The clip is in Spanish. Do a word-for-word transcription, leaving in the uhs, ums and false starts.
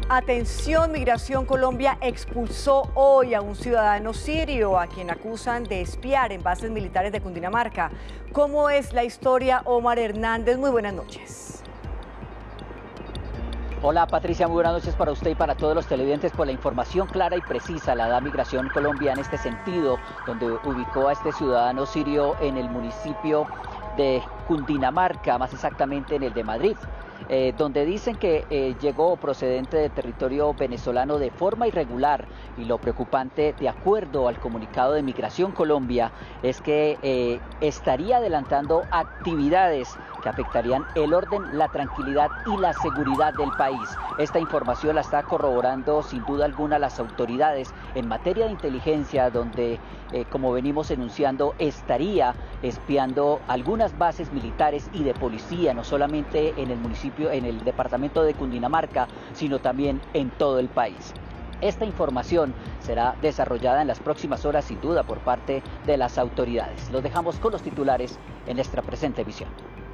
Atención, Migración Colombia expulsó hoy a un ciudadano sirio a quien acusan de espiar en bases militares de Cundinamarca. ¿Cómo es la historia, Omar Hernández? Muy buenas noches. Hola Patricia, muy buenas noches para usted y para todos los televidentes. Por la información clara y precisa la da Migración Colombia en este sentido, donde ubicó a este ciudadano sirio en el municipio de Cundinamarca, más exactamente en el de Madrid. Eh, donde dicen que eh, llegó procedente de territorio venezolano de forma irregular, y lo preocupante, de acuerdo al comunicado de Migración Colombia, es que eh, estaría adelantando actividades que afectarían el orden, la tranquilidad y la seguridad del país. Esta información la está corroborando sin duda alguna las autoridades en materia de inteligencia, donde, eh, como venimos enunciando, estaría espiando algunas bases militares y de policía, no solamente en el municipio, en el departamento de Cundinamarca, sino también en todo el país. Esta información será desarrollada en las próximas horas, sin duda, por parte de las autoridades. Los dejamos con los titulares en nuestra presente emisión.